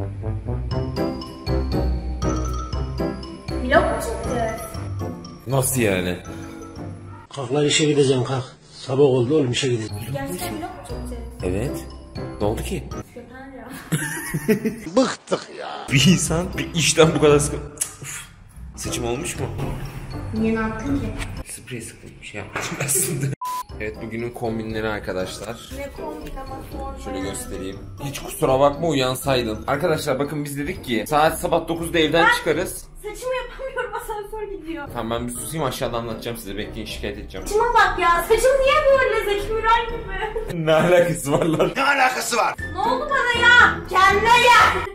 Vlog mu çekeceğiz? Nasıl yani? Kalk lan işe gideceğim kalk. Sabah oldu oğlum işe gideceğim. Gerçekten vlog mu çekeceğiz? Evet. Ne oldu ki? Yeter ya. Bıktık ya. Bir insan bir işten bu kadar sıkı... Seçim olmuş mu? Niye ne yaptın ki? Sprey sıkıntı bir şey yapmışım aslında. Evet, bugünün kombinleri arkadaşlar. Ne kombin ama sorma. Şöyle göstereyim. Hiç kusura bakma, uyansaydın. Arkadaşlar bakın, biz dedik ki saat sabah 9'da evden çıkarız. Saçımı yapamıyorum, asansör gidiyor. Tamam, ben bir susayım, aşağıda anlatacağım size. Bekleyin, şikayet edeceğim. Saçıma bak ya, saçım niye böyle Zeki Müren gibi? Ne alakası var lan? Ne alakası var? Ne oldu bana ya? Kendine gel.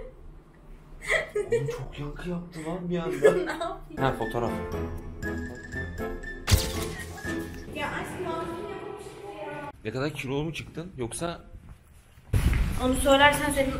Çok yankı yaptı lan bir anda. Ne yapayım? Ha, fotoğraf. Ya aşkım ağzını yapmıştım ya. Ne kadar kilolu mu çıktın yoksa? Onu söylersen senin...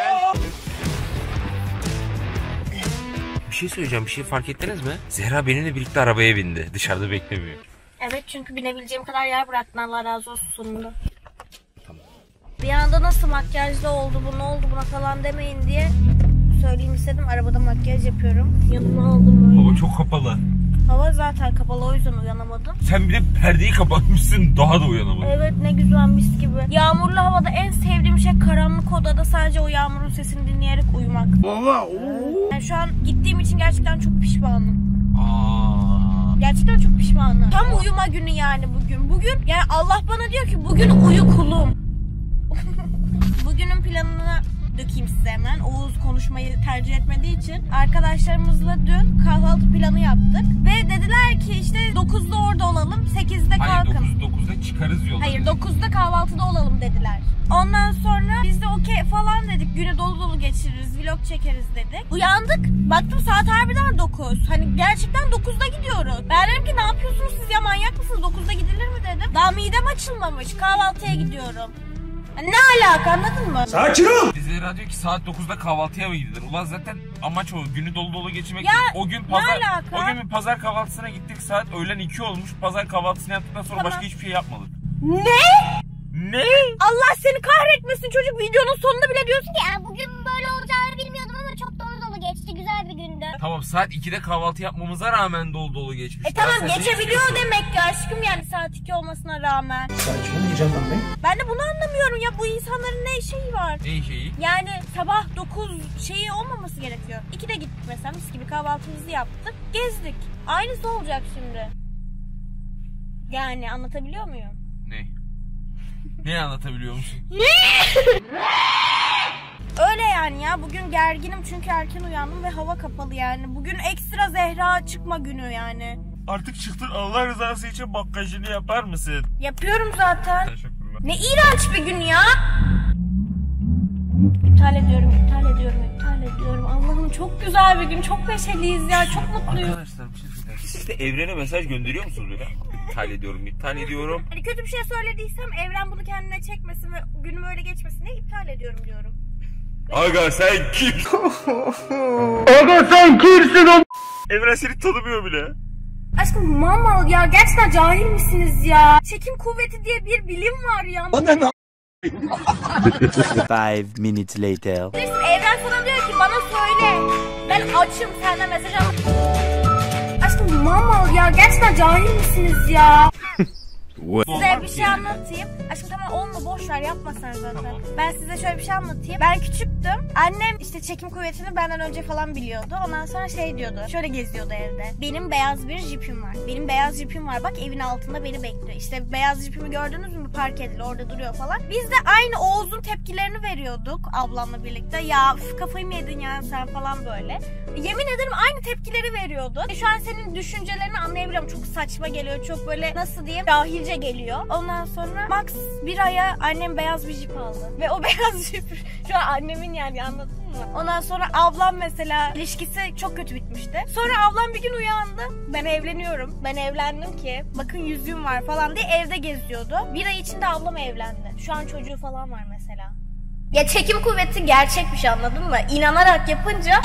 Bir şey söyleyeceğim, bir şey fark ettiniz mi? Zehra benimle birlikte arabaya bindi. Dışarıda beklemiyor. Evet, çünkü binebileceğim kadar yer bıraktın, Allah razı olsun sonunda. Tamam. Bir anda nasıl makyajlı oldu bu, ne oldu buna falan demeyin diye söyleyeyim istedim. Arabada makyaj yapıyorum. Yanıma aldım böyle. Hava çok kapalı. Hava zaten kapalı, o yüzden uyanamadım. Sen bir de perdeyi kapatmışsın, daha da uyanamadın. Evet, ne güzel, mis gibi. Yağmurlu havada en sevdiğim şey karanlık odada sadece o yağmurun sesini dinleyerek uyumak. Baba Yani şu an gittiğim için gerçekten çok pişmanım. Aa. Gerçekten çok pişmanım. Tam uyuma günü yani bugün. Bugün yani Allah bana diyor ki bugün uyu kulum. Bugünün planını dökeyim size hemen. Oğuz konuşmayı tercih etmediği için arkadaşlarımızla dün kahvaltı planı yaptık. Ve dediler ki işte 9'da orada olalım, 8'de kalkın. Hayır, 9'da çıkarız yola. Hayır, 9'da kahvaltıda olalım dediler. Ondan sonra biz de okey falan dedik. Günü dolu dolu geçiririz, vlog çekeriz dedik. Uyandık. Baktım saat harbiden 9. Hani gerçekten 9'da gidiyoruz. Ben dedim ki ne yapıyorsunuz siz ya, manyak mısınız? 9'da gidilir mi dedim. Daha midem açılmamış. Kahvaltıya gidiyorum. Ne alaka, anladın mı? sakin ol. Zehra diyor ki saat 9'da kahvaltıya mı gidilir? Ulan zaten amaç o, günü dolu dolu geçirmek. Ya, O gün ne pazar, alaka? o gün bir pazar kahvaltısına gittik, saat öğlen 2 olmuş. Pazar kahvaltısını yaptıktan sonra Tamam. başka hiçbir şey yapmadık. Ne? Ne? Allah seni kahretmesin, çocuk videonun sonunda bile diyorsun ki ya bugün böyle olacağını bilmiyordum ama çok dolu dolu geçti, güzel bir gündü. Tamam, saat 2'de kahvaltı yapmamıza rağmen dolu dolu geçmiş. Tamam, Sen ne geçebiliyor istiyorsun? demek ki aşkım, yani saat 2 olmasına rağmen. Saçmalamayacağım lan ben. Ben de bunu anlamıyorum ya, bu insanların ne şeyi var? Ne şeyi? Yani sabah 9 şeyi olmaması gerekiyor. 2'de gittik mesela, mis gibi kahvaltımızı yaptık, gezdik. Aynısı olacak şimdi. Yani anlatabiliyor muyum? Ne? Ne anlatabiliyor musun? Öyle yani ya, bugün gerginim çünkü erken uyandım ve hava kapalı yani. Bugün ekstra Zehra çıkma günü yani. Artık çıktın, Allah rızası için makyajını yapar mısın? Yapıyorum zaten. Teşekkürler. Ne iğrenç bir gün ya. İptal ediyorum. Allah'ım çok güzel bir gün, çok neşeliyiz ya, çok mutluyum. Arkadaşlar bir şey söyleyeyim. Siz de evrene mesaj gönderiyor musunuz böyle? İptal ediyorum. Hani kötü bir şey söylediysem evren bunu kendine çekmesin ve günüm öyle geçmesin diye iptal ediyorum diyorum. Aga sen kimsin? Aga sen kimsin o? Evren seni tanımıyor bile. Aşkım mama ya, gerçekten cahil misiniz ya? Çekim kuvveti diye bir bilim var ya. 5 minutes later. Evren sana diyor ki bana söyle. Ben açım, senden mesaj al. Aşkım mama ya, gerçekten cahil misiniz ya? Size bir şey anlatayım. Aşkım tamam, olma, boş ver, yapma sen zaten. Tamam. Ben size şöyle bir şey anlatayım. Ben küçüktüm. Annem işte çekim kuvvetini benden önce falan biliyordu. Ondan sonra şey diyordu. Şöyle geziyordu evde. Benim beyaz bir jipim var. Bak evin altında beni bekliyor. İşte beyaz jipimi gördünüz mü? Park edildi, orada duruyor falan. Biz de aynı Oğuz'un tepkilerini veriyorduk ablamla birlikte. Ya kafayı mı yedin ya sen falan böyle. Yemin ederim aynı tepkileri veriyorduk. Şu an senin düşüncelerini anlayabiliyorum. Çok saçma geliyor. Çok böyle nasıl diyeyim, dahilce geliyor. Ondan sonra max bir aya annem beyaz bir jip aldı. Ve o beyaz jip şu an annemin, yani anladın mı? Ondan sonra ablam mesela ilişkisi çok kötü bitmişti. Sonra ablam bir gün uyandı. Ben evleniyorum. Ben evlendim ki bakın yüzüğüm var falan diye evde geziyordu. Bir ay içinde ablam evlendi. Şu an çocuğu falan var mesela. Ya çekim kuvveti gerçek bir şey, anladın mı? İnanarak yapınca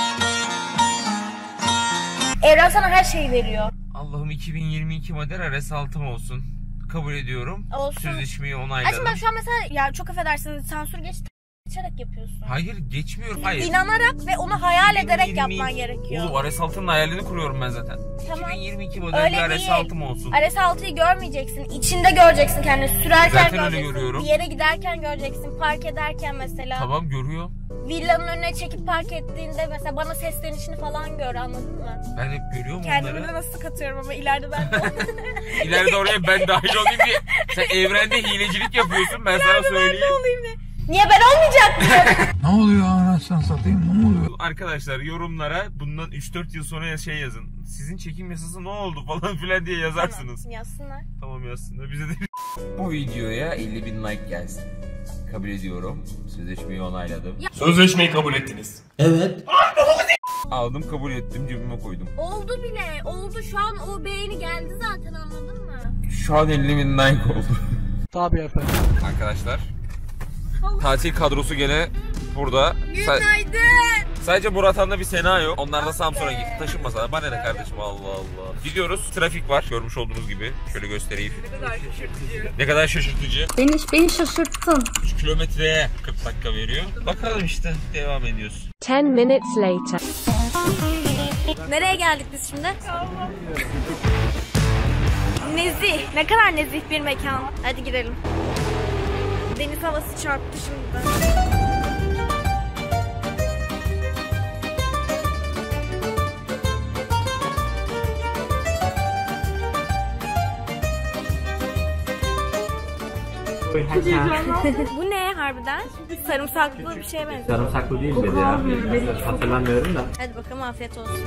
evren sana her şeyi veriyor. Allah'ım 2022 model RS6'm olsun. Kabul ediyorum. Olsun. Sözleşmeyi onayladım. Aşkım ben şu an mesela, ya çok affedersiniz, sansür geçti. Geçerek yapıyorsun. Hayır geçmiyorum. Hayır. İnanarak ve onu hayal ederek yapman gerekiyor. Oğlum RS6'nın hayalini kuruyorum ben zaten. Tamam. 2022 model Öyle bir değil. RS6'm olsun. RS6'yı görmeyeceksin. İçinde göreceksin kendini. Sürerken Zaten öyle göreceksin. görüyorum. Bir yere giderken göreceksin. Park ederken mesela. Tamam görüyor. Villanın önüne çekip park ettiğinde mesela bana seslenişini falan gör, anladın mı? Ben hep görüyorum Kendimi onları. de nasıl katıyorum ama ileride ben de İleride oraya ben dahil olayım diye. Sen evrende hilecilik yapıyorsun, ben sana söyleyeyim. olayım diye. Niye ben olmayacak mıyım? Ne oluyor anasını satayım, ne oluyor? Arkadaşlar yorumlara bundan 3-4 yıl sonra şey yazın. Sizin çekim yasası ne oldu falan filan diye yazarsınız. Tamam, yazsınlar. Tamam yazsınlar. Bize de Bu videoya 50.000 like gelsin. Kabul ediyorum. Sözleşmeyi onayladım. Sözleşmeyi kabul ettiniz. Evet. Aldım, kabul ettim, cebime koydum. Oldu bile. Oldu. Şu an o beğeni geldi zaten, anladın mı? Şu an 50.000 like oldu. Tabii efendim. Arkadaşlar tatil kadrosu gene burada. Günaydın. Sadece Murat Han'la bir Sena yok. Onlar da Samsun'a gitti. Taşınmasana. Bana ne kardeşim, Allah Allah. Gidiyoruz. Trafik var. Görmüş olduğunuz gibi. Şöyle göstereyim. Ne kadar şaşırtıcı. Beni şaşırttın. 3 kilometreye 40 dakika veriyor. Bakalım işte. Devam ediyoruz. 10 minutes later. Nereye geldik biz şimdi? Nezih. Ne kadar nezih bir mekan. Hadi girelim. Deniz havası çarptı şimdiden. Bu ne harbiden? Sarımsaklı bir şeye benziyor. Sarımsaklı değil dedi ya. Hatırlamıyorum da. Hadi bakalım, afiyet olsun.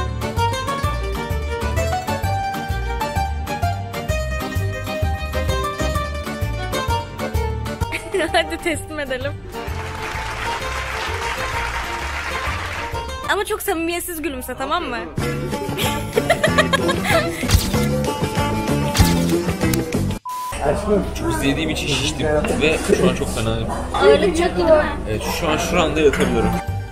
Hadi teslim edelim. Ama çok samimiyetsiz gülümse, tamam mı? Çok izlediğim için şiştim ve şu an çok fenayım. Ağırlık çok iyi. Evet, şu an şuramda yatabilirim.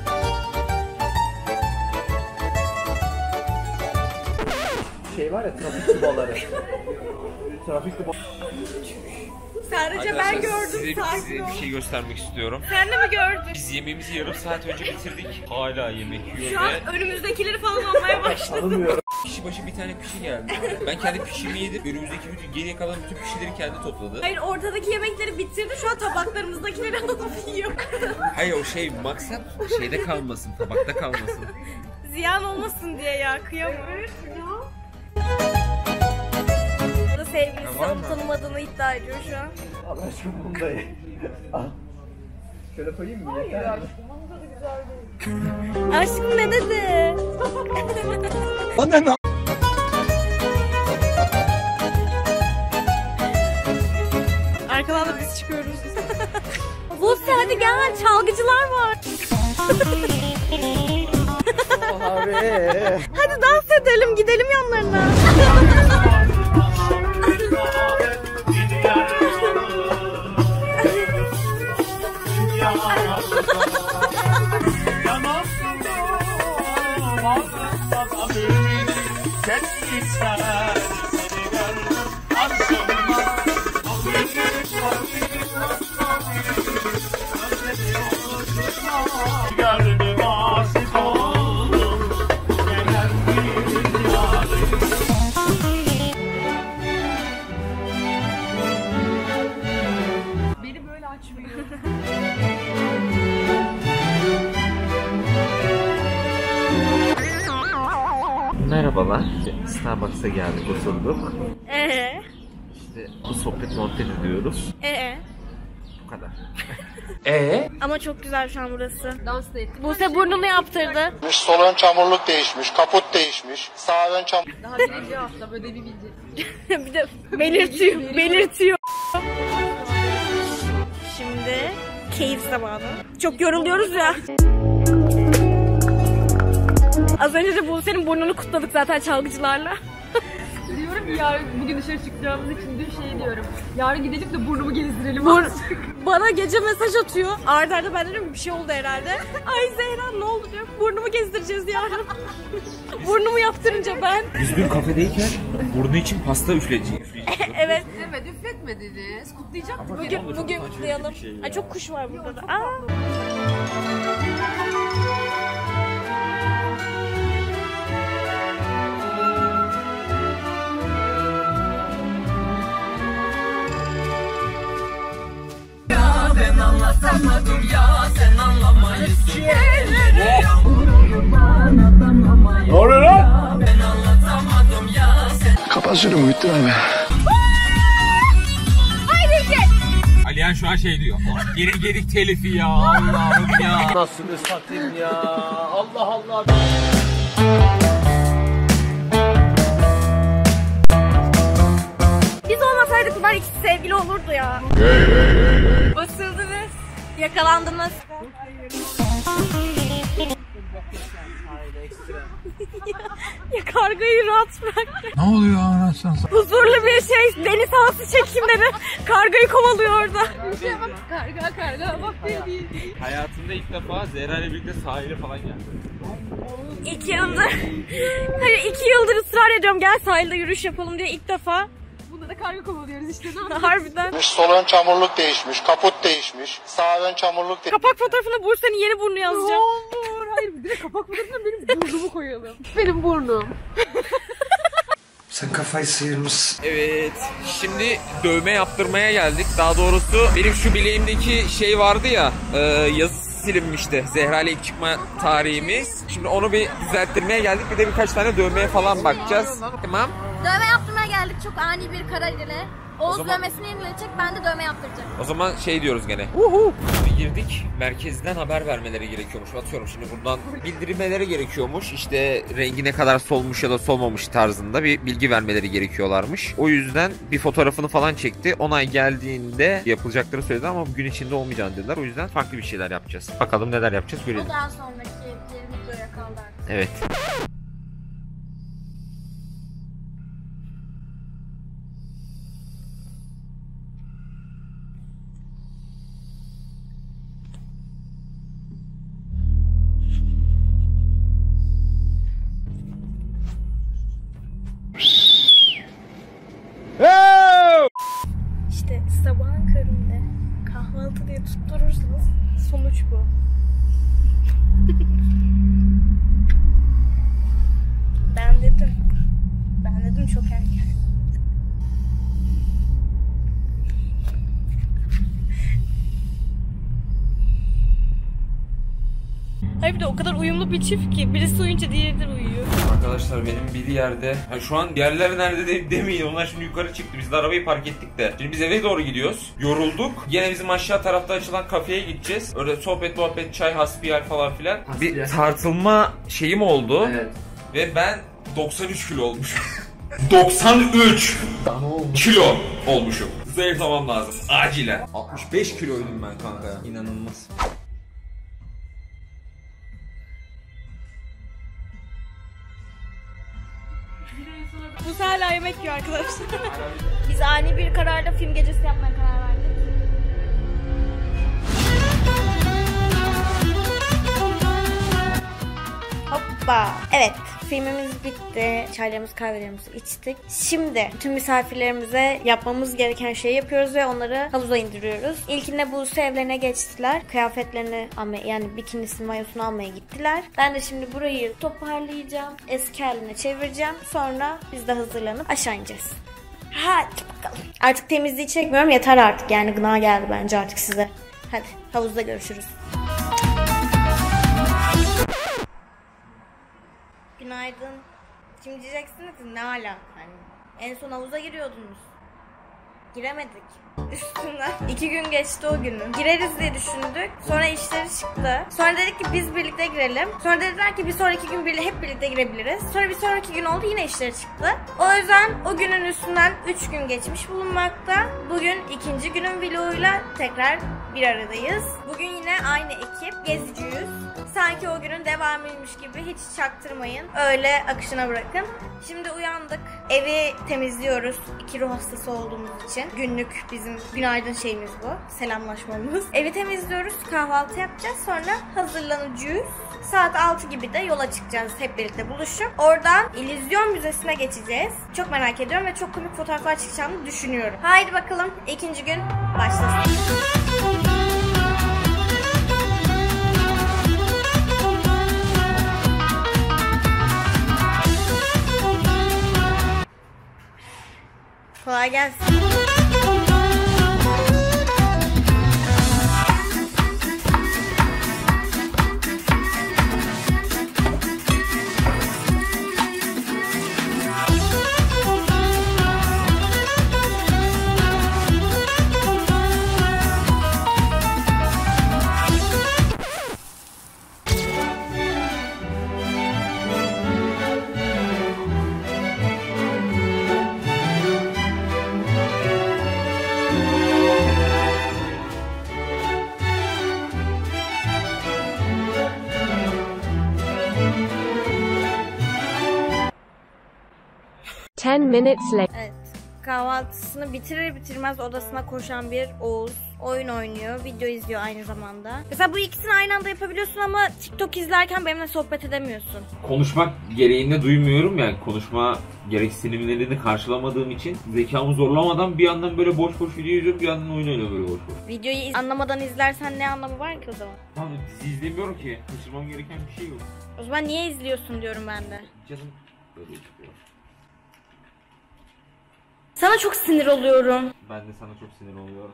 Şey var ya, trafik dubaları. Trafik dubaları. Sadece ben gördüm, Size sakin bir ol. şey göstermek istiyorum. Sen de mi gördün? Biz yemeğimizi yarım saat önce bitirdik. Hala yemek yiyor Şu an ve önümüzdekileri falan almaya başladı. kişi başı bir tane pişi geldi. Ben kendi pişimi yedim. Önümüzdeki bütün geriye kalan bütün pişileri kendi topladı. Hayır, ortadaki yemekleri bitirdi, şu an tabaklarımızdakileri alıp yiyor. Hayır, o şey maksat şeyde kalmasın, tabakta kalmasın. Ziyan olmasın diye ya, kıyamam. Burada sevgilisi var onu mı? tanımadığını iddia ediyor şu an. Allah aşkına bunu da ye. Al. Şöyle koyayım mı? Yeter mi? Aşkım ne dedi? Arkadan da biz çıkıyoruz. Buse hadi gel, çalgıcılar var. Abi. Hadi dans edelim, gidelim yanlarına. Merhabalar. Starbucks'a geldik, oturduk. İşte bu sohbet muhabbet ediyoruz. Bu kadar. Ama çok güzel şu an burası. Dans da ettik. Buse burnunu yaptırdı. Sol ön çamurluk değişmiş, kaput değişmiş, sağ ön çamur... Bir de belirtiyor. Şimdi keyif zamanı. Çok yoruluyoruz ya. Az önce de Buse'nin burnunu kutladık zaten çalgıcılarla. Diyorum ki yarın bugün dışarı çıkacağımız için de şey diyorum. Yarın gidelim de burnumu gezdirelim. Bana gece mesaj atıyor. Arda arda ben diyorum bir şey oldu herhalde. Ay Zehra ne oldu diyor. Burnumu gezdireceğiz yarın. Burnumu yaptırınca ben. Biz dün kafedeyken burnu için pasta üfleyeceğiz. Evet. Evet, üflet etmediniz. Kutlayacaktık. Bugün kutlayalım. Ay çok kuş var burada da. Aa. Ben anlatamadım ya, sen anlamayısın. Ne oluyor lan? Ben anlatamadım ya, sen... Kapat şunu Muhittin abi. Alihan şu an şey diyor. Gedik telifi ya, Allah'ım ya. Nasıl satayım ya? Allah Allah. Biz olmasaydık bunlar ikisi sevgili olurdu ya. Basıldınız. Yakalandınız. ya kargayı rahat bırak. Ne oluyor anasını satayım? Huzurlu bir şey. Deniz havası çekeyim dedi. Kargayı kovalıyor orada. Karga bak beni. Hayatımda ilk defa Zehra ile birlikte sahile falan geldim. 2 yıldır. Hayır 2 yıldır ısrar ediyorum. Gel sahilde yürüyüş yapalım diye ilk defa. Bunda da karga kovalıyoruz işte. Ne yapayım? Harbiden. Sol ön çamurluk değişmiş, kaput değişmiş, sağ ön çamurluk değişmiş. Kapak fotoğrafına Bursa'nın yeni burnu yazacağım. Olur. Hayır bir de kapak fotoğrafına benim burnumu koyalım. Benim burnum. Sen kafayı sıyırmışsın. Evet, şimdi dövme yaptırmaya geldik. Daha doğrusu benim şu bileğimdeki şey vardı ya, yazı silinmişti. Zehra ile ilk çıkma tarihimiz. Şimdi onu bir düzelttirmeye geldik. Bir de birkaç tane dövmeye falan bakacağız. Tamam. Dövme yaptırmaya geldik çok ani bir karar ile. Oğuz zaman... dövmesini yenilecek, ben de dövme yaptıracağım. O zaman şey diyoruz gene. Şimdi girdik, merkezden haber vermeleri gerekiyormuş. Atıyorum şimdi buradan bildirmeleri gerekiyormuş. İşte rengi ne kadar solmuş ya da solmamış tarzında bir bilgi vermeleri gerekiyorlarmış. O yüzden bir fotoğrafını falan çekti. Onay geldiğinde yapılacakları söyledi ama gün içinde olmayacağını dediler. O yüzden farklı bir şeyler yapacağız. Bakalım neler yapacağız görelim. O daha sonraki videoya kaldı artık. Evet. İşte sabahın köründe kahvaltı diye tutturursanız sonuç bu. Ben dedim çok erken. Hayır bir de o kadar uyumlu bir çift ki birisi uyuyunca diğeri de uyuyor. Arkadaşlar benim bir yerde, şu an yerler nerede demeyin, onlar şimdi yukarı çıktı, biz de arabayı park ettik de. Şimdi biz eve doğru gidiyoruz, yorulduk. Gene bizim aşağı tarafta açılan kafeye gideceğiz. Öyle sohbet muhabbet, çay, hasbihal falan filan. Bir tartılma şeyim oldu. Evet. Ve ben 93 kilo olmuşum. 93 kilo olmuşum. Zayıflamam lazım acilen. 65 kiloydum ben kanka, inanılmaz. Bu hala yemek yiyor arkadaşlar. Biz ani bir kararla film gecesi yapmaya karar verdik. Hoppa. Evet, filmimiz bitti. Çaylarımızı, kahvelerimizi içtik. Şimdi tüm misafirlerimize yapmamız gereken şeyi yapıyoruz ve onları havuza indiriyoruz. İlkinde Buse evlerine geçtiler. Kıyafetlerini almaya, yani bikinisini, mayosunu almaya gittiler. Ben de şimdi burayı toparlayacağım. Eski haline çevireceğim. Sonra biz de hazırlanıp aşağı ineceğiz. Hadi bakalım. Artık temizliği çekmiyorum. Yeter artık. Yani gına geldi bence artık size. Hadi havuzda görüşürüz. Günaydın. Şimdi diyeceksiniz ki ne alaka? Hani en son havuza giriyordunuz. Giremedik. Üstünden 2 gün geçti o günü. Gireriz diye düşündük. Sonra işleri çıktı. Sonra dedik ki biz birlikte girelim. Sonra dediler ki bir sonraki gün hep birlikte girebiliriz. Sonra bir sonraki gün oldu, yine işleri çıktı. O yüzden o günün üstünden 3 gün geçmiş bulunmakta. Bugün ikinci günün vloguyla tekrar bir aradayız. Bugün yine aynı ekip. Geziciyiz. Sanki o günün devamıymış gibi hiç çaktırmayın. Öyle akışına bırakın. Şimdi uyandık. Evi temizliyoruz. 2 ruh hastası olduğumuz için. Günlük bizim günaydın şeyimiz bu. Selamlaşmamız. Evi temizliyoruz. Kahvaltı yapacağız. Sonra hazırlanacağız. Saat 6 gibi de yola çıkacağız hep birlikte buluşup. Oradan İllüzyon Müzesi'ne geçeceğiz. Çok merak ediyorum ve çok komik fotoğraflar çıkacağını düşünüyorum. Haydi bakalım ikinci gün başlasın. Kolay gelsin. Evet. Kahvaltısını bitirir bitirmez odasına koşan bir Oğuz. Oyun oynuyor, video izliyor aynı zamanda. Mesela bu ikisini aynı anda yapabiliyorsun ama TikTok izlerken benimle sohbet edemiyorsun. Konuşmak gereğini duymuyorum yani. Konuşma gereksinimlerini karşılamadığım için zekamı zorlamadan bir yandan böyle boş boş video izliyorum, bir yandan oyun oynuyorum böyle boş boş. Videoyu anlamadan izlersen ne anlamı var ki o zaman? Tamam, dizi izlemiyorum ki. Kaçırmam gereken bir şey yok. O zaman niye izliyorsun diyorum ben de. Canım böyle istiyor. Sana çok sinir oluyorum. Ben de sana çok sinir oluyorum.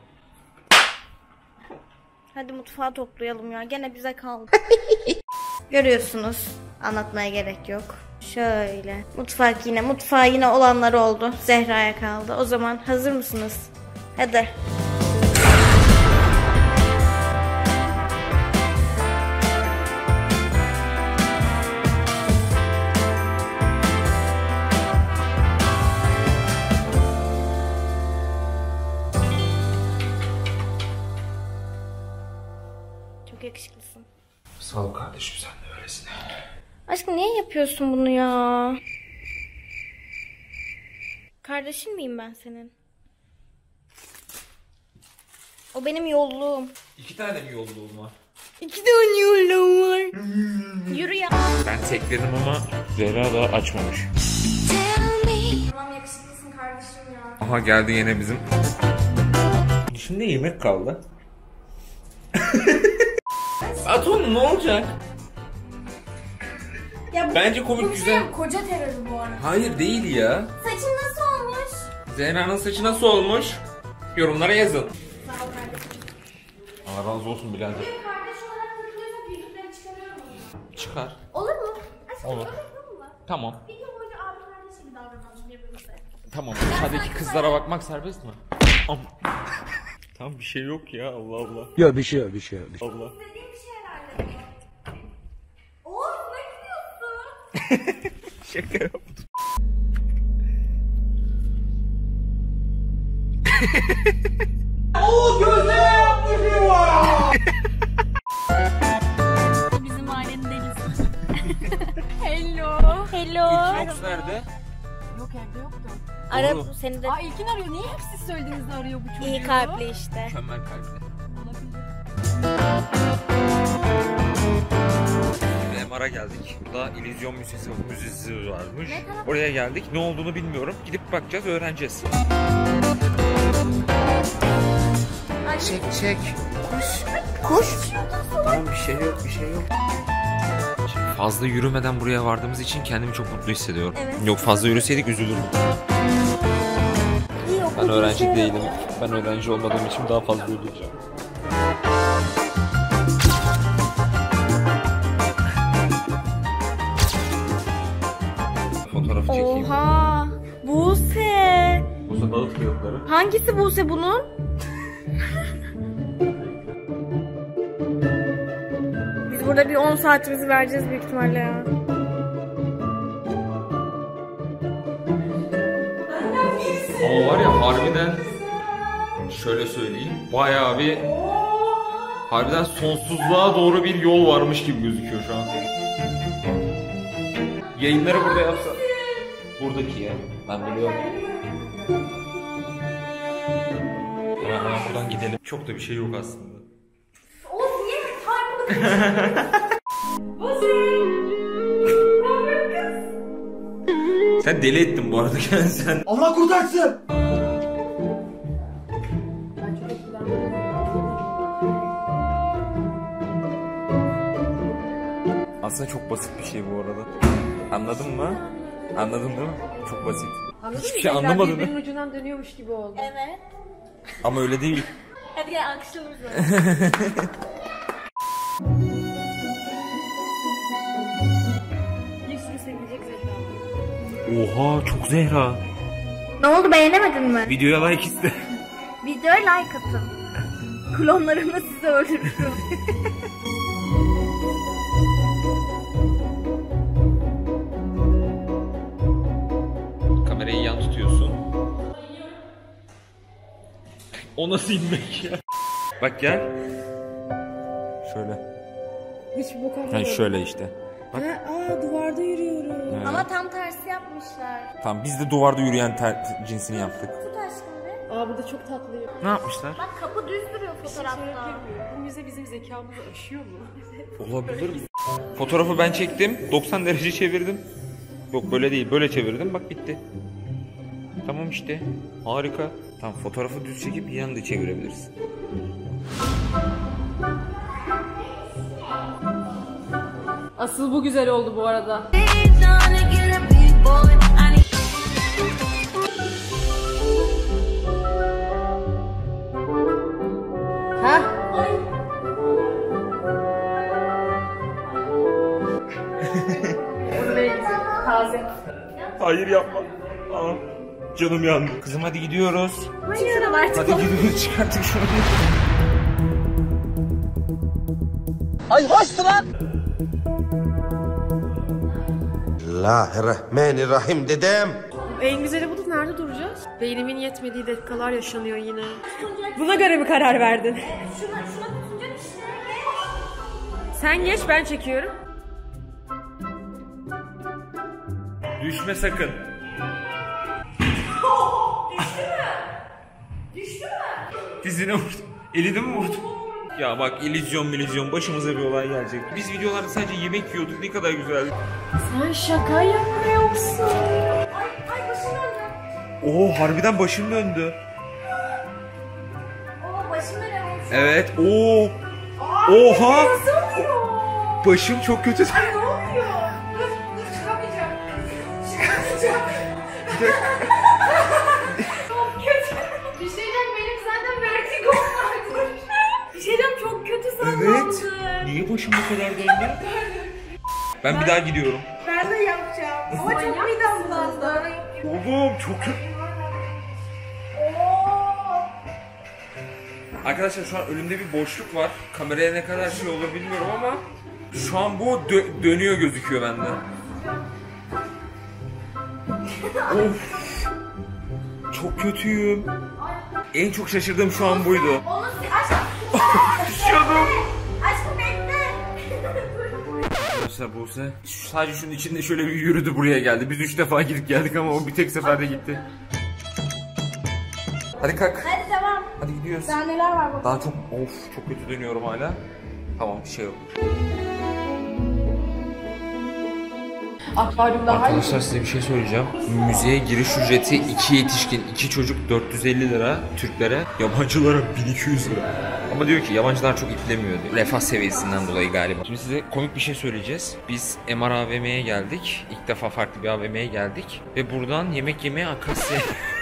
Hadi mutfağı toplayalım ya. Gene bize kaldı. Görüyorsunuz. Anlatmaya gerek yok. Şöyle. Mutfağı yine olanlar oldu. Zehra'ya kaldı. O zaman hazır mısınız? Hadi. Çok yakışıklısın. Sağ ol kardeşim, sen de öylesin. Aşkım niye yapıyorsun bunu ya? Kardeşin miyim ben senin? O benim yolluğum. 2 tane mi yolluğum var? 2 tane yolluğum var. Yürü ya. Ben tekledim ama Zehra daha açmamış. Tamam yakışıklısın kardeşim ya. Aha geldi yine bizim. Şimdi yemek kaldı. At onu, ne olacak? Ya bence komik, güzel. Koca terörü bu arada. Hayır değil ya. Saçın nasıl olmuş? Zehra'nın saçı nasıl olmuş? Yorumlara yazın. Sağ ol kardeşim. Allah razı olsun birader. Bir kardeş olarak takılıyorsak yüzükleri çıkarıyorum mu? Çıkar. Olur mu? Aşkım Olur. öyle yapalım mı? Tamam. Bir gün boyunca abi kardeş gibi davranalım birbirimize. Tamam. Dışarıdaki kızlara bakmak serbest mi? Tamam, bir şey yok ya, Allah Allah. Yok bir şey yok. Allah. İstediğim bir şey herhalde. Oğuz ne gidiyorsun? Şaka yaptım. Bizim ailenin delisi. Hello. Xbox nerede? Yok evde yoktu. Ara Oğlum. seni de Aa İlkin arıyor. Niye hep siz söylediğinizde arıyor bu çocuğu? iyi kalpli işte. Mükemmel kalpli. MR'a geldik. Burada İllüzyon Müzesi varmış. Oraya geldik. Ne olduğunu bilmiyorum. Gidip bakacağız, öğreneceğiz. Çek. Koş. Tamam, bir şey yok. Şimdi fazla yürümeden buraya vardığımız için kendimi çok mutlu hissediyorum. Evet. Yok, fazla yürüseydik üzülürdüm. Ben öğrenci değilim. Ben öğrenci olmadığım için daha fazla yürüyeceğim. Fotoğrafı çekeyim. Oha. Buse. Buse dağıt fiyatları. Hangisi Buse bunun? Biz burada bir 10 saatimizi vereceğiz büyük ihtimalle ya. Ama var ya, harbiden şöyle söyleyeyim, bayağı bir harbiden sonsuzluğa doğru bir yol varmış gibi gözüküyor şu an. Yayınları burada yapsa. Buradaki ya. Ben biliyorum. Hemen buradan gidelim. Çok da bir şey yok aslında. Oğuz niye farklı? Buse. Sen deli ettin bu arada sen. Allah kurtarsın. Aslında çok basit bir şey bu arada. Anladın mı? Anladın değil mi? Çok basit. Anladın Hiçbir mı? şey anlamadın Birbirinin mı? ucundan dönüyormuş gibi oldu. Evet. Ama öyle değil. Hadi gel alkışlayalım biz. Bir sürü sevilecek Zehra. Oha çok Zehra. Ne oldu, beğenemedin mi? Videoya like iste. Videoya like atın. Klonlarımla sizi öldürürüm. Kamerayı yan tutuyorsun. O nasıl inmek ya? Bak gel. Şöyle. Hiç bu kadar. Yani şöyle işte. Bak. Aa, duvarda yürüyorum. Evet. Ama tam tersi yapmışlar. Tamam biz de duvarda yürüyen cinsini yaptık. Tut aşkım be. Aa, bu da çok tatlı. Ne yapmışlar? Bak kapı düz duruyor fotoğrafta. Bu müze bizim zekamızı aşıyor mu? Olabilir mi? Fotoğrafı ben çektim. 90 derece çevirdim. Yok böyle değil. Böyle çevirdim. Bak bitti. Tamam işte. Harika. Tamam fotoğrafı düz çekip yan da çevirebilirsin. Asıl bu güzel oldu bu arada. Ha? Bunu benim taze. Hayır yapma. Aa, canım yandı. Kızım hadi gidiyoruz. Hayır artık. Hadi gidiyoruz çıkarttık şunu. Ay hoştu lan. Bismillahirrahmanirrahim dedem. En güzeli budur. Nerede duracağız? Beynimin yetmediği dakikalar yaşanıyor yine. Buna göre mi karar verdin? Şuna tutunca işte. Sen geç, ben çekiyorum. Düşme sakın. Düştü mü? Dizine vurdu. Elini mi vurdu? Ya bak illüzyon başımıza bir olay gelecek. Biz videolarda sadece yemek yiyorduk, ne kadar güzeldi. Sen şaka yapıyorsun. Ay başım döndü. Oo harbiden başım döndü. Oo başım dönüyor. Evet. Oo. Oha. Başım çok kötü. Ne oluyor? Dur çıkamayacağım. Çok kötü. Bir şey diyeceğim, benim zaten vertigom vardır. Bir şey diyeceğim, çok kötü sallandı. Evet. Niye başım bu kadar döndü? Ben bir daha gidiyorum. Ben de yapacağım. Ama çok midem bulandı. Oğlum çok kötü. Arkadaşlar şu an önümde bir boşluk var. Kameraya ne kadar şey olur bilmiyorum ama şu an bu dönüyor gözüküyor bende. Of. Çok kötüyüm. En çok şaşırdığım şu an buydu. Onu aşkım. Düşüyordum. Aşkım bekle. Arkadaşlar Buse sadece şunun içinde şöyle bir yürüdü buraya geldi. Biz 3 defa gidip geldik ama o bir tek seferde gitti. Hadi kalk. Hadi devam. Hadi gidiyoruz. Daha neler var bakalım. Daha çok çok kötü dönüyorum hala. Tamam bir şey yok. Akvaryumda Arkadaşlar size bir şey söyleyeceğim. Müzeye giriş ücreti 2 yetişkin, 2 çocuk 450 lira Türklere, yabancılara 1200 lira. Ama diyor ki yabancılar çok iplemiyor diyor. Refah seviyesinden dolayı galiba. Şimdi size komik bir şey söyleyeceğiz. Biz MR AVM'ye geldik. İlk defa farklı bir AVM'ye geldik. Ve buradan yemek yemeye Akasya...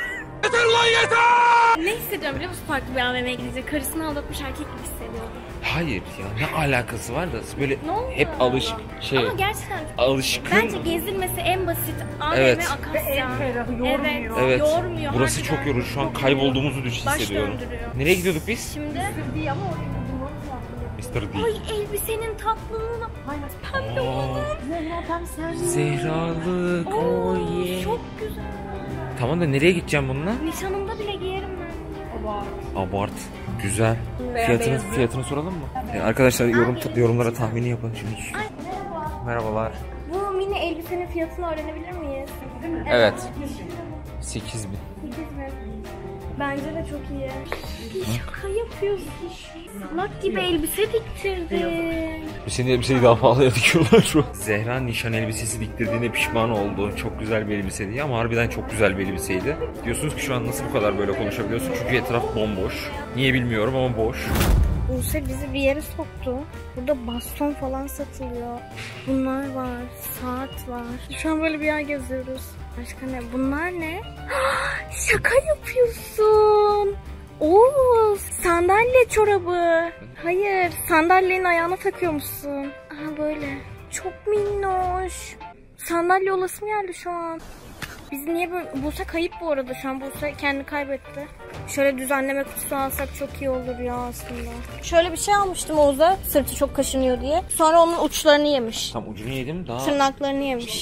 Ne hissediyorum biliyor musun farklı bir AVM'ye gidince? Karısını aldatmış erkek gibi hissediyorum. Hayır ya ne alakası var da böyle Ne oluyor? hep Ama gerçekten alışkın. bence gezilmesi en basit AVM Evet. Akasya. en ferahı, yormuyor. Evet. Yormuyor. Burası harbiden. çok yorucu. Şu an kaybolduğumuzu Baş hissediyorum. döndürüyor. Nereye gidiyorduk biz? Şimdi Değil ama orayı bulmamız lazım. Mr. D. ay elbisenin tatlılığına pembe olan. Zehra tam sen. Zehralık. Oo, yeah. çok güzel. Tamam da nereye gideceğim bununla? Nişanımda bile giyerim ben. Abart. Güzel. Beğendiniz mi? Fiyatını soralım mı? Arkadaşlar yorumlara tahmini yapın şimdi. Ay merhaba. Merhabalar. Bu mini elbisenin fiyatını öğrenebilir miyiz? Evet. 8.000. 8 mi? Bence de çok iyi. Şaka yapıyorsun. Salak gibi elbise diktirdin. Senin elbiseyi daha pahalıya dikiyorlar şu an. Zehra nişan elbisesi diktirdiğine pişman oldu. Çok güzel bir elbiseydi ama harbiden çok güzel bir elbiseydi. Diyorsunuz ki şu an nasıl bu kadar böyle konuşabiliyorsun? Çünkü etraf bomboş. Niye bilmiyorum ama boş. Buse bizi bir yere soktu. Burada baston falan satılıyor. Bunlar var. Saat var. Şu an böyle bir yer geziyoruz. Başka ne? Bunlar ne? Şaka yapıyorsun. Oo, sandalye çorabı. Hayır, sandalyenin ayağına takıyormuşsun. Aha böyle. Çok minnoş. Sandalye olasım geldi şu an. Biz niye böyle... Buse kayıp bu arada şu an. Buse kendini kaybetti. Şöyle düzenleme kutusu alsak çok iyi olur ya aslında. Şöyle bir şey almıştım Oğuz'a. Sırtı çok kaşınıyor diye. Sonra onun uçlarını yemiş. Tam ucunu yedim daha. Tırnaklarını yemiş.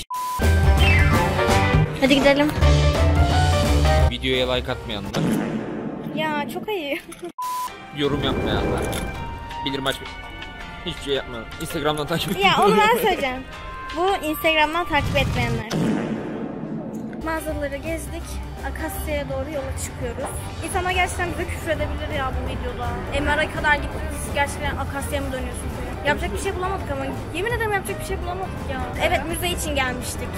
Hadi gidelim. Videoya like atmayanlar. Ya çok iyi. Yorum yapmayanlar. Bildirim açmayın. Hiçbir şey yapmadım. Instagram'dan takip edin. Ya onu ben söyleyeceğim. Bu Instagram'dan takip etmeyenler. Mağazaları gezdik. Akasya'ya doğru yola çıkıyoruz. İnsanlar gerçekten bize küfür edebilir ya bu videoda. MR'a kadar gittiniz. Gerçekten Akasya'ya mı dönüyorsunuz? Yapacak bir şey bulamadık ama. Yemin ederim yapacak bir şey bulamadık ya. Evet, müze için gelmiştik.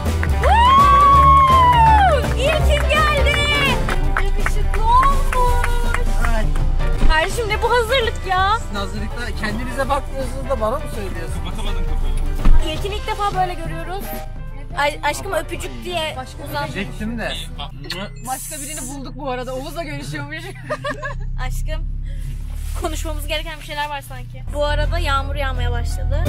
İlkim geldi. Yakışıklı olmuş. Kardeşim ne bu hazırlık ya? Hazırlıkta kendinize bakmıyorsunuz da bana mı söylüyorsun? Bakamadım kafayı. İlkini ilk defa böyle görüyoruz. Aşkım öpücük diye uzandım. Diyecektim de. Başka birini bulduk bu arada. Oğuz'la görüşüyormuş. Aşkım konuşmamız gereken bir şeyler var sanki. Bu arada yağmur yağmaya başladı.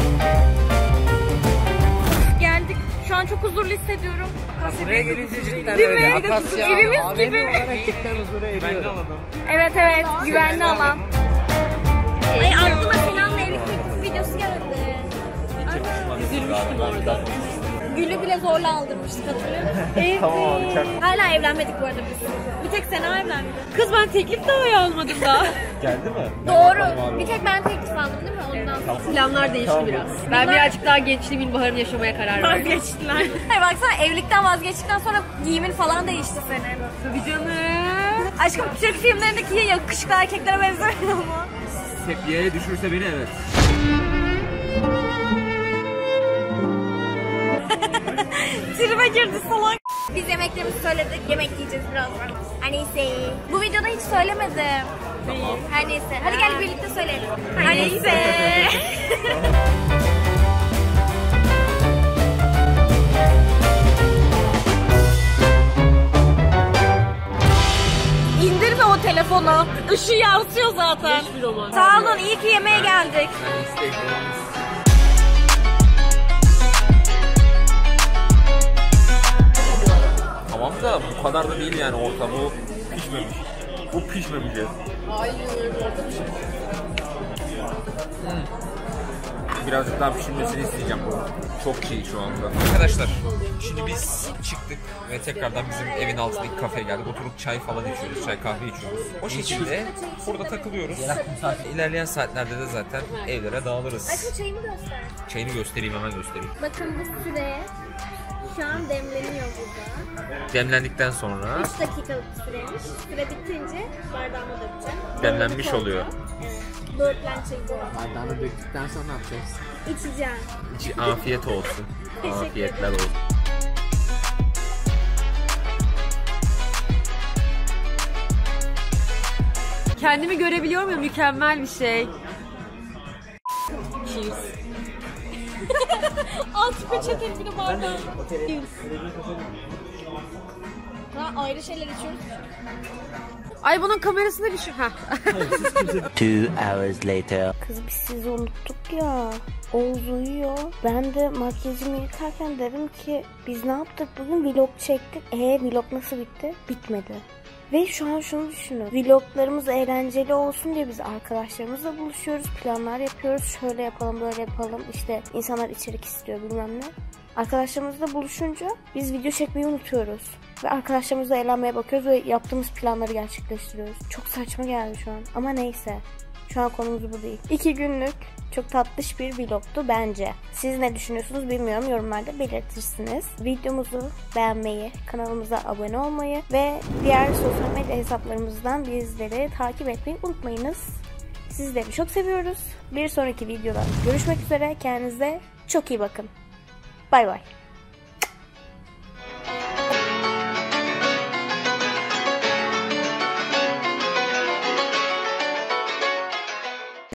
Geldik. Şu an çok huzurlu hissediyorum. Buraya gelince cidden Değil mi? öyle. Akasya, Evimiz AVM gibi. olarak cidden huzura eriyorum. Evet evet, güvenli alan. Ay aklıma Sinan'la evlilik videosu geldi. Üzülmüştüm orada. Gül'ü bile zorla aldırmıştık, hatırlıyor musun? Evet. Hala evlenmedik bu arada biz. Bir tek Sena evlendi. Kız ben teklif dahi almadım daha. Geldi mi? Doğru. Bir tek ben teklif aldım değil mi ondan sonra? Planlar değişti biraz. Ben birazcık daha gençliğim ilbaharını yaşamaya karar verdim. Vazgeçtiler. Hayır baksana, evlilikten vazgeçtikten sonra giyimin falan değişti senin. Tabii canım. Aşkım Türk filmlerindeki yakışıklı erkeklere benzemiyor mu? Sepiyeye düşürse beni evet. Tribe girdi salak. Biz yemeklerimizi söyledik. Yemek yiyeceğiz birazdan. Her neyse. Bu videoda hiç söylemedim. Tamam. Her neyse. Hadi gel birlikte söyleyelim. Her neyse. İndirme o telefonu. Işığı yansıyor zaten. Hiçbir roman. Sağ olun, iyi ki yemeğe geldik. Tamam da bu kadar da değil yani orta. Bu pişmemiş. Bu pişmemiş. Hayır, orada bir şey. Birazcık daha pişirmesini isteyeceğim bu. Çok çiğ şu anda. Arkadaşlar şimdi biz çıktık ve tekrardan bizim evin altındaki kafeye geldik. Oturup çay falan içiyoruz. Çay kahve içiyoruz. O şekilde burada takılıyoruz. İlerleyen saatlerde de zaten evlere dağılırız. Aşkım çayımı göster. Çayını göstereyim, hemen göstereyim. Bakın bu süre şu an demleniyor burada. Demlendikten sonra 3 dakikalık süreymiş. Süre bitince bardağıma dökeceğim. demlenmiş oluyor. Evet. Böğürtlen çayı bu. Bardağını döktükten sonra ne yapacağız? İçeceğim. Afiyet olsun. Teşekkür Afiyetler olsun. Kendimi görebiliyor muyum? Mükemmel bir şey. Cheers. Alt peçete bir de bardağı. Ha, ayrı şeyler içiyoruz. Ay bunun kamerasında bir şey. Heh. 2 hours later. Kız biz sizi unuttuk ya. Oğuz uyuyor. Ben de makyajımı yıkarken dedim ki biz ne yaptık bugün? Vlog çektik. Vlog nasıl bitti? Bitmedi. Ve şu an şunu düşünün. Vloglarımız eğlenceli olsun diye biz arkadaşlarımızla buluşuyoruz. Planlar yapıyoruz. Şöyle yapalım, böyle yapalım. İşte insanlar içerik istiyor bilmem ne. Arkadaşlarımızla buluşunca biz video çekmeyi unutuyoruz. Ve arkadaşlarımızla eğlenmeye bakıyoruz ve yaptığımız planları gerçekleştiriyoruz. Çok saçma geldi şu an. Ama neyse. Şu an konumuz bu değil. 2 günlük çok tatlış bir vlogtu bence. Siz ne düşünüyorsunuz bilmiyorum, yorumlarda belirtirsiniz. Videomuzu beğenmeyi, kanalımıza abone olmayı ve diğer sosyal medya hesaplarımızdan bizleri takip etmeyi unutmayınız. Sizleri çok seviyoruz. Bir sonraki videoda görüşmek üzere. Kendinize çok iyi bakın. Bay bay.